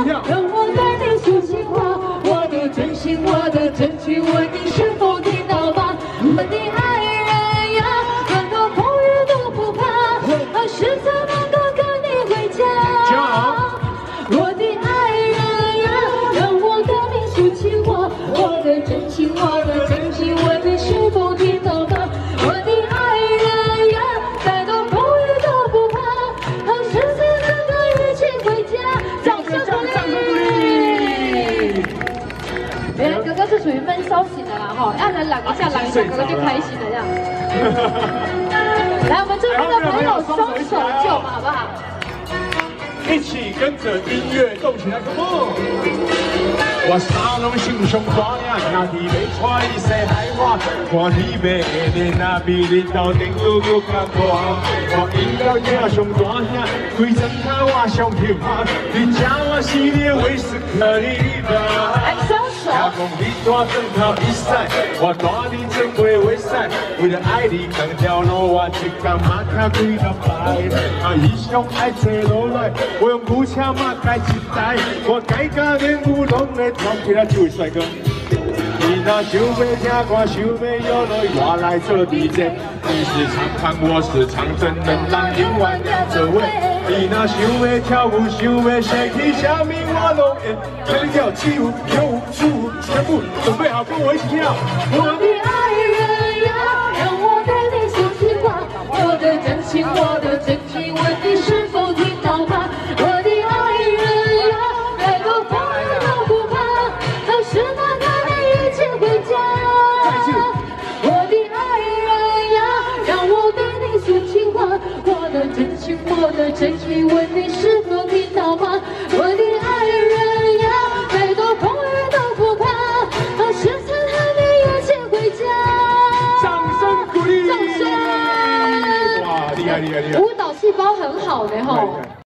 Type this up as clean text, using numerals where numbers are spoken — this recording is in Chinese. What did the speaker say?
让我对你说情话，我的真心，我的真情，问你是否听到吗？我的爱人呀，很多风雨都不怕，何时才能够跟你回家？我的爱人呀，让我对你说情话，我的真情，我的真情，问你是否听到吗？我的爱人呀，再多风雨都不怕，何时才能够一起回家？掌声鼓励！别人哥哥是属于闷骚型的啦哈，让人朗一下，朗一下，哥哥就开心了这样。来，我们这边的朋友双手就嘛，好不好？ 一起跟着音乐动起来 ，Come on！ 我三龙心胸大呀，兄弟要带你西海话，看你要的那比你到顶都有感觉。我应该叫上大兄，规整卡我上跳啊，你叫我是你的威斯克利吧。阿公你大正头一赛，我带你整回威赛，为了爱你整条路我一天马卡几个摆，异乡爱坐落来。我用古车马改一台，我改甲连舞拢会跳起来就会帅哥。你若想要听歌，想要摇落，我来做 DJ。你是长胖，我是长，真能让永远两座位。你若想要跳舞，想要 shake， 下面我拢会。跟你跳起舞，跳舞，出舞，全部准备好，跟我一起跳。 我的爱人呀，让我对你说情话，我的真情，我的真情，问你是否听到吗？我的爱人呀，再多风雨都不怕，何时能跟你一起回家？我的爱人呀，让我对你说情话，我的真情，我的真情，问你是否听到吗？我的爱人呀，再多风雨都不怕，何时才和你一起回家？ 掌声鼓励！ 掌声！ 哇，厉害厉害厉害！ 舞蹈细胞很好的哈。